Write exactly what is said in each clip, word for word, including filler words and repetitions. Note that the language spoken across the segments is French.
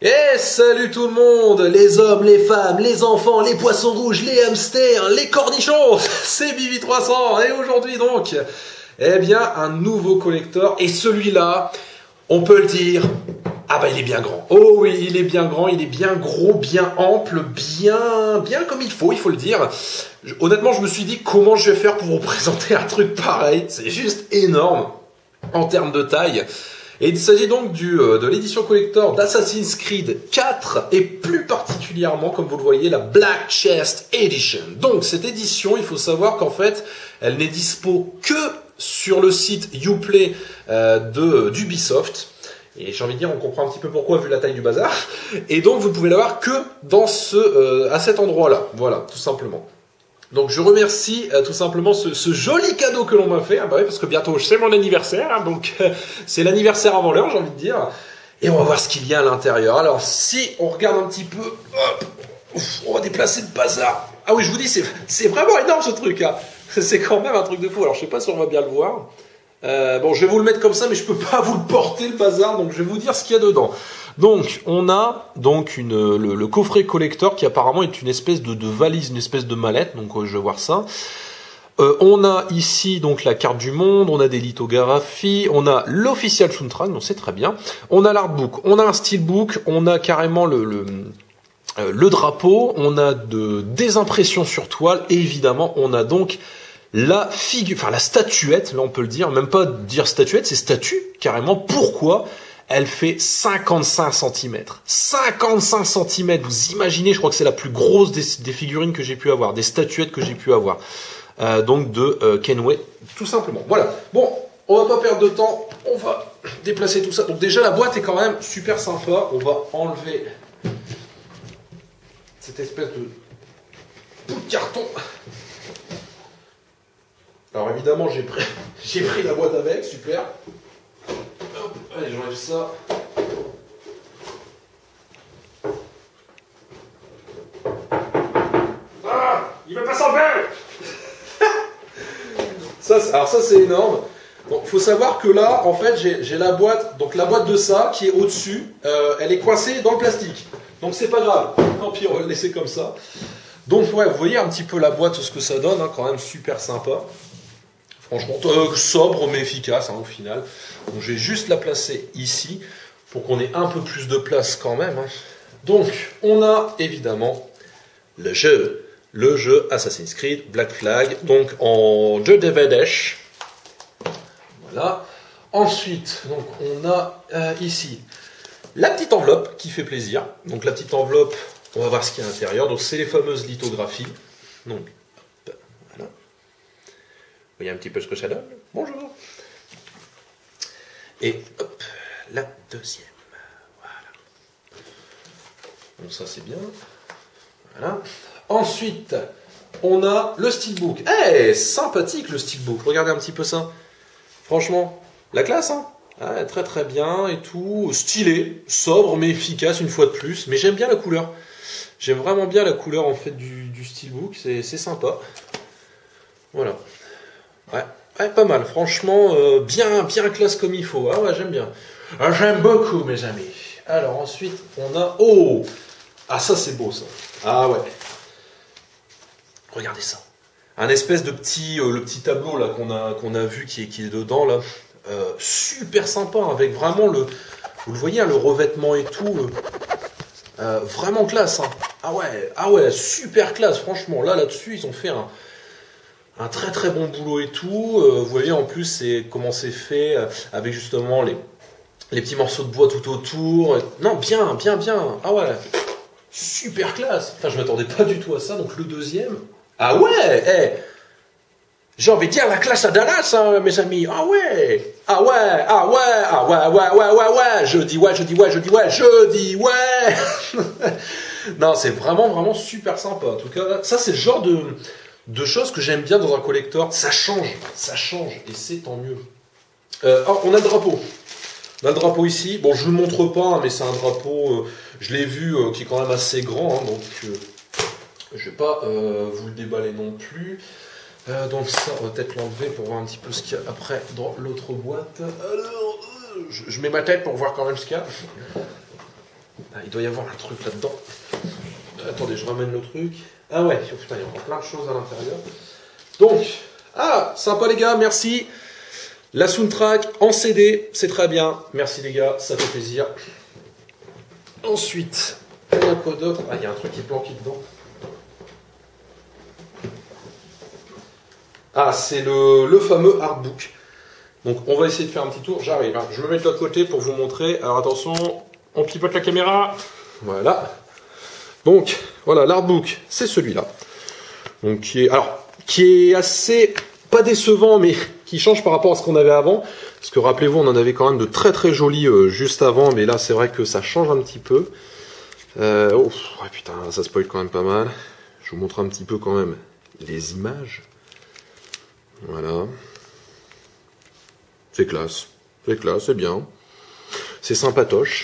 Et salut tout le monde, les hommes, les femmes, les enfants, les poissons rouges, les hamsters, les cornichons, c'est Bibi trois cents. Et aujourd'hui donc, eh bien un nouveau collector. Et celui-là, on peut le dire, ah bah il est bien grand. Oh oui, il est bien grand, il est bien gros, bien ample, bien, bien comme il faut, il faut le dire. Je, honnêtement, je me suis dit comment je vais faire pour vous présenter un truc pareil. C'est juste énorme en termes de taille. Et il s'agit donc du, euh, de l'édition collector d'Assassin's Creed quatre et plus particulièrement, comme vous le voyez, la Black Chest Edition. Donc cette édition, il faut savoir qu'en fait, elle n'est dispo que sur le site Uplay euh, de d'Ubisoft. Et j'ai envie de dire, on comprend un petit peu pourquoi vu la taille du bazar. Et donc vous ne pouvez l'avoir que dans ce, euh, à cet endroit-là. Voilà, tout simplement. Donc je remercie euh, tout simplement ce, ce joli cadeau que l'on m'a fait, hein, bah oui, parce que bientôt c'est mon anniversaire, hein, donc euh, c'est l'anniversaire avant l'heure, j'ai envie de dire. Et on va voir ce qu'il y a à l'intérieur. Alors si on regarde un petit peu, hop, ouf, on va déplacer le bazar. Ah oui, je vous dis, c'est c'est vraiment énorme ce truc, hein. C'est quand même un truc de fou. Alors je sais pas si on va bien le voir. Euh, bon, je vais vous le mettre comme ça, mais je peux pas vous le porter le bazar, donc je vais vous dire ce qu'il y a dedans. Donc, on a donc une, le, le coffret collector qui apparemment est une espèce de, de valise, une espèce de mallette. Donc, euh, je vais voir ça. Euh, on a ici donc la carte du monde, on a des lithographies, on a l'official soundtrack, donc c'est très bien. On a l'artbook, on a un steelbook, on a carrément le, le, euh, le drapeau, on a de, des impressions sur toile et évidemment, on a donc la figure, enfin la statuette, là on peut le dire, même pas dire statuette, c'est statue, carrément. Pourquoi ? Elle fait cinquante-cinq centimètres. cinquante-cinq centimètres, vous imaginez, je crois que c'est la plus grosse des, des figurines que j'ai pu avoir, des statuettes que j'ai pu avoir. Euh, donc de euh, Kenway, tout simplement. Voilà, bon, on va pas perdre de temps, on va déplacer tout ça. Donc déjà la boîte est quand même super sympa, on va enlever cette espèce de bout de carton. Alors évidemment, j'ai pris, j'ai pris la boîte avec, super. Hop, allez, j'enlève ça. Ah, il va pas s'en faire. Ça, alors ça, c'est énorme. Donc, faut savoir que là, en fait, j'ai, j'ai la boîte, donc la boîte de ça qui est au-dessus, euh, elle est coincée dans le plastique. Donc c'est pas grave. Tant pis, on va le laisser comme ça. Donc ouais, vous voyez un petit peu la boîte, ce que ça donne, hein, quand même super sympa. Franchement, euh, sobre mais efficace hein, au final. Donc je vais juste la placer ici pour qu'on ait un peu plus de place quand même. Hein. Donc on a évidemment le jeu, le jeu Assassin's Creed Black Flag, donc en jeu D V D. Voilà. Ensuite, donc on a euh, ici la petite enveloppe qui fait plaisir. Donc la petite enveloppe, on va voir ce qu'il y a à l'intérieur. Donc c'est les fameuses lithographies. Donc voilà. Vous voyez un petit peu ce que ça donne. Bonjour. Et hop, la deuxième. Voilà. Bon, ça c'est bien. Voilà. Ensuite, on a le steelbook. Eh, hey, sympathique le steelbook. Regardez un petit peu ça. Franchement, la classe, hein. Ah, très très bien et tout. Stylé, sobre mais efficace une fois de plus. Mais j'aime bien la couleur. J'aime vraiment bien la couleur en fait du, du steelbook. C'est, c'est sympa. Voilà. Ouais, ouais, pas mal, franchement, euh, bien, bien classe comme il faut. Ah ouais, j'aime bien. Ah, j'aime beaucoup, mes amis. Alors ensuite, on a... Oh! Ah, ça c'est beau, ça. Ah ouais. Regardez ça. Un espèce de petit, euh, le petit tableau là qu'on a, qu'on a vu qui est, qui est dedans, là. Euh, super sympa, avec vraiment le... Vous le voyez, hein, le revêtement et tout. Euh, euh, vraiment classe, hein. Ah ouais, ah ouais, super classe, franchement. Là, là-dessus, ils ont fait un... Un très très bon boulot et tout. Euh, vous voyez en plus c'est comment c'est fait euh, avec justement les, les petits morceaux de bois tout autour. Non, bien, bien, bien. Ah ouais, super classe. Enfin, je m'attendais pas du tout à ça. Donc le deuxième. Ah ouais, hey. J'ai envie de dire la classe à Dallas, hein, mes amis. Ah ouais, ah ouais, ah ouais, ah ouais, ouais, ouais, ouais, ouais. Je dis ouais, je dis ouais, je dis ouais, je dis ouais. Non, c'est vraiment vraiment super sympa. En tout cas, ça c'est le genre de de choses que j'aime bien dans un collector. Ça change, ça change, et c'est tant mieux. Euh, oh, on a le drapeau. On a le drapeau ici. Bon, je ne le montre pas, hein, mais c'est un drapeau, euh, je l'ai vu, euh, qui est quand même assez grand, hein, donc euh, je ne vais pas euh, vous le déballer non plus. Euh, donc ça, on va peut-être l'enlever pour voir un petit peu ce qu'il y a après dans l'autre boîte. Alors, euh, je, je mets ma tête pour voir quand même ce qu'il y a. Ah, il doit y avoir un truc là-dedans. Attendez, je ramène le truc. Ah ouais, oh, putain, il y a encore plein de choses à l'intérieur. Donc, ah, sympa les gars, merci. La soundtrack en C D, c'est très bien. Merci les gars, ça fait plaisir. Ensuite, on a quoi d'autre? Ah, il y a un truc qui est planqué dedans. Ah, c'est le, le fameux artbook. Donc, on va essayer de faire un petit tour. J'arrive, hein. Je me mets de l'autre côté pour vous montrer. Alors, attention, on pipote la caméra. Voilà. Donc, voilà, l'artbook, c'est celui-là. Donc, qui est, alors, qui est assez, pas décevant, mais qui change par rapport à ce qu'on avait avant. Parce que, rappelez-vous, on en avait quand même de très très jolis euh, juste avant. Mais là, c'est vrai que ça change un petit peu. Euh, oh, ouais, putain, ça spoil quand même pas mal. Je vous montre un petit peu quand même les images. Voilà. C'est classe. C'est classe, c'est bien. C'est sympatoche.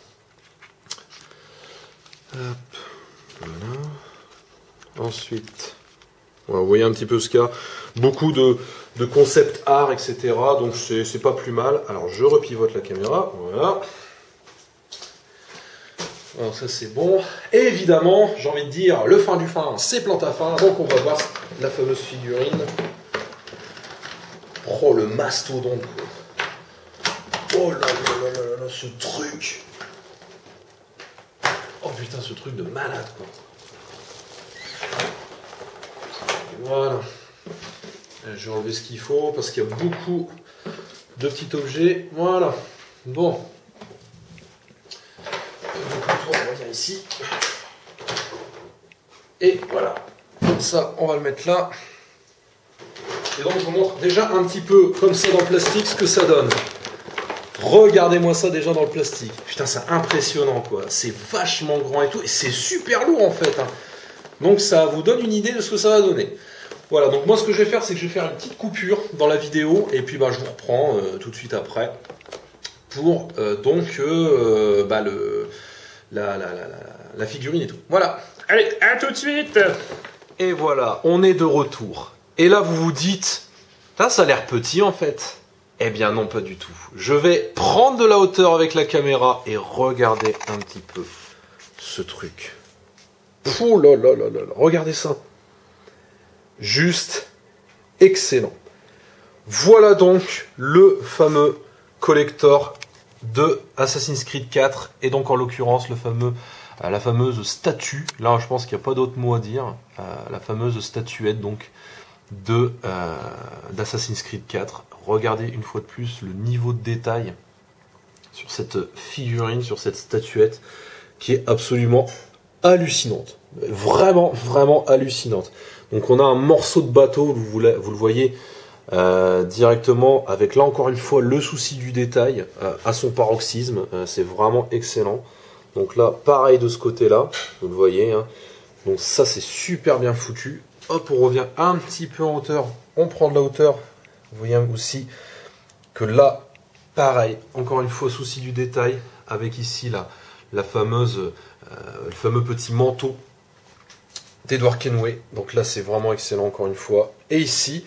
Hop. Voilà. Ensuite, voilà, vous voyez un petit peu ce qu'il y a. Beaucoup de, de concept art, et cetera. Donc c'est pas plus mal. Alors je repivote la caméra. Voilà. Alors ça c'est bon. Et évidemment, j'ai envie de dire, le fin du fin, c'est Plantafin. Donc on va voir la fameuse figurine. Oh le mastodonte. Oh là là là là là, ce truc. Oh putain, ce truc de malade quoi. Voilà. Je vais enlever ce qu'il faut parce qu'il y a beaucoup de petits objets. Voilà. Bon. On va venir ici. Et voilà. Ça, on va le mettre là. Et donc je vous montre déjà un petit peu comme ça dans le plastique ce que ça donne. Regardez-moi ça déjà dans le plastique. Putain, c'est impressionnant quoi. C'est vachement grand et tout. Et c'est super lourd en fait. Hein. Donc ça vous donne une idée de ce que ça va donner. Voilà, donc moi ce que je vais faire, c'est que je vais faire une petite coupure dans la vidéo. Et puis bah, je vous reprends euh, tout de suite après. Pour euh, donc euh, bah, le, la, la, la, la, la figurine et tout. Voilà. Allez, à tout de suite. Et voilà, on est de retour. Et là vous vous dites, là ça a l'air petit en fait. Eh bien non, pas du tout. Je vais prendre de la hauteur avec la caméra et regarder un petit peu ce truc. Ouh là là là là là, regardez ça. Juste excellent. Voilà donc le fameux collector de Assassin's Creed quatre et donc en l'occurrence le fameux, euh, la fameuse statue. Là, je pense qu'il n'y a pas d'autre mot à dire. Euh, la fameuse statuette donc de euh, d'Assassin's Creed quatre. Regardez une fois de plus le niveau de détail sur cette figurine, sur cette statuette qui est absolument hallucinante. Vraiment, vraiment hallucinante. Donc on a un morceau de bateau, vous, vous le voyez euh, directement avec là encore une fois le souci du détail euh, à son paroxysme. Euh, c'est vraiment excellent. Donc là, pareil de ce côté-là, vous le voyez. Hein. Donc ça c'est super bien foutu. Hop, on revient un petit peu en hauteur. On prend de la hauteur. Vous voyez aussi que là, pareil, encore une fois, souci du détail, avec ici la, la fameuse, euh, le fameux petit manteau d'Edward Kenway. Donc là, c'est vraiment excellent, encore une fois. Et ici,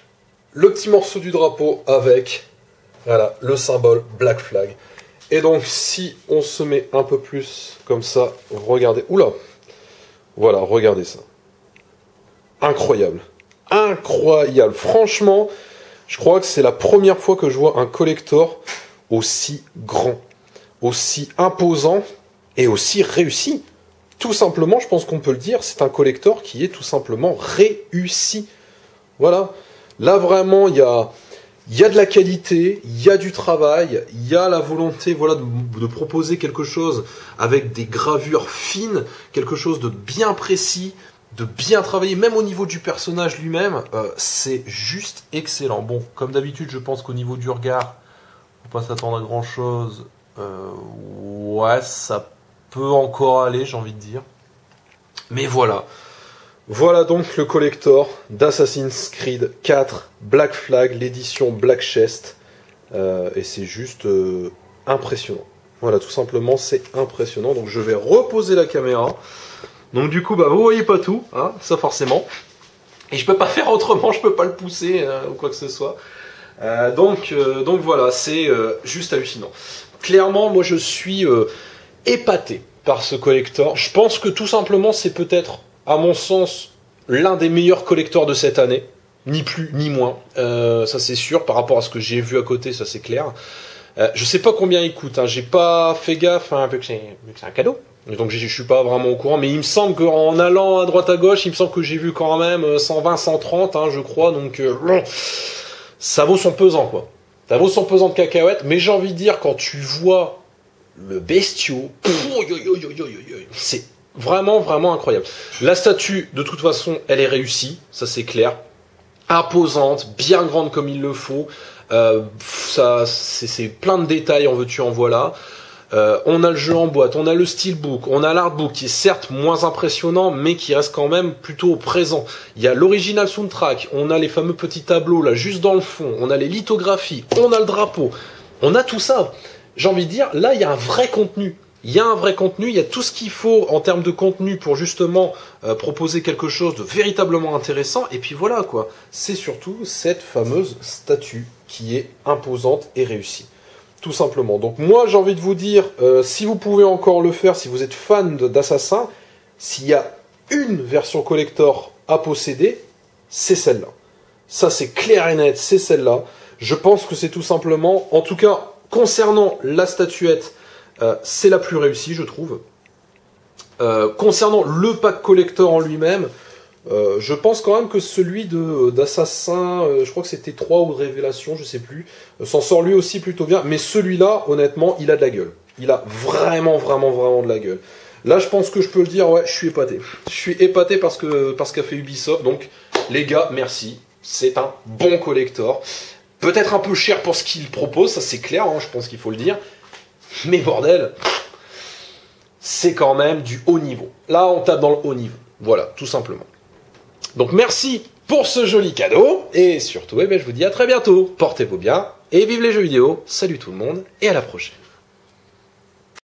le petit morceau du drapeau avec voilà, le symbole Black Flag. Et donc, si on se met un peu plus comme ça, regardez. Oula! Voilà, regardez ça. Incroyable. Incroyable. Franchement... Je crois que c'est la première fois que je vois un collector aussi grand, aussi imposant et aussi réussi. Tout simplement, je pense qu'on peut le dire, c'est un collector qui est tout simplement réussi. Voilà. Là, vraiment, il y a, y a de la qualité, il y a du travail, il y a la volonté voilà, de, de proposer quelque chose avec des gravures fines, quelque chose de bien précis, de bien travailler, même au niveau du personnage lui-même, euh, c'est juste excellent. Bon, comme d'habitude, je pense qu'au niveau du regard, faut pas s'attendre à grand-chose. Euh, ouais, ça peut encore aller, j'ai envie de dire. Mais voilà. Voilà donc le collector d'Assassin's Creed quatre Black Flag, l'édition Black Chest. Euh, et c'est juste euh, impressionnant. Voilà, tout simplement, c'est impressionnant. Donc je vais reposer la caméra. Donc du coup, bah, vous voyez pas tout, hein, ça forcément. Et je peux pas faire autrement, je peux pas le pousser euh, ou quoi que ce soit. Euh, donc, euh, donc voilà, c'est euh, juste hallucinant. Clairement, moi je suis euh, épaté par ce collector. Je pense que tout simplement, c'est peut-être, à mon sens, l'un des meilleurs collectors de cette année. Ni plus, ni moins. Euh, ça, c'est sûr. Par rapport à ce que j'ai vu à côté, ça, c'est clair. Euh, je sais pas combien il coûte. Hein. J'ai pas fait gaffe, hein, vu que c'est un cadeau. Donc, je suis pas vraiment au courant. Mais il me semble qu'en allant à droite à gauche, il me semble que j'ai vu quand même cent vingt, cent trente, hein, je crois. Donc, euh, ça vaut son pesant, quoi. Ça vaut son pesant de cacahuètes. Mais j'ai envie de dire, quand tu vois le bestiau, c'est vraiment, vraiment incroyable. La statue, de toute façon, elle est réussie. Ça, c'est clair. Imposante, bien grande comme il le faut. Euh, ça, c'est plein de détails, en veux-tu, en voilà. Euh, on a le jeu en boîte, on a le steelbook, on a l'artbook qui est certes moins impressionnant, mais qui reste quand même plutôt au présent. Il y a l'original soundtrack, on a les fameux petits tableaux là, juste dans le fond, on a les lithographies, on a le drapeau, on a tout ça. J'ai envie de dire, là, il y a un vrai contenu. Il y a un vrai contenu, il y a tout ce qu'il faut en termes de contenu pour justement euh, proposer quelque chose de véritablement intéressant. Et puis voilà, quoi. C'est surtout cette fameuse statue qui est imposante et réussie. Tout simplement. Donc moi, j'ai envie de vous dire, euh, si vous pouvez encore le faire, si vous êtes fan d'Assassin, s'il y a une version collector à posséder, c'est celle-là. Ça, c'est clair et net, c'est celle-là. Je pense que c'est tout simplement, en tout cas, concernant la statuette, euh, c'est la plus réussie, je trouve. Euh, concernant le pack collector en lui-même, Euh, je pense quand même que celui d'Assassin, euh, je crois que c'était trois ou de Révélation, je sais plus, euh, s'en sort lui aussi plutôt bien. Mais celui-là, honnêtement, il a de la gueule. Il a vraiment, vraiment, vraiment de la gueule. Là, je pense que je peux le dire, ouais, je suis épaté. Je suis épaté parce que parce qu'a fait Ubisoft. Donc, les gars, merci. C'est un bon collector. Peut-être un peu cher pour ce qu'il propose, ça c'est clair, hein, je pense qu'il faut le dire. Mais bordel, c'est quand même du haut niveau. Là, on tape dans le haut niveau. Voilà, tout simplement. Donc merci pour ce joli cadeau, et surtout, eh bien, je vous dis à très bientôt. Portez-vous bien, et vive les jeux vidéo. Salut tout le monde, et à la prochaine.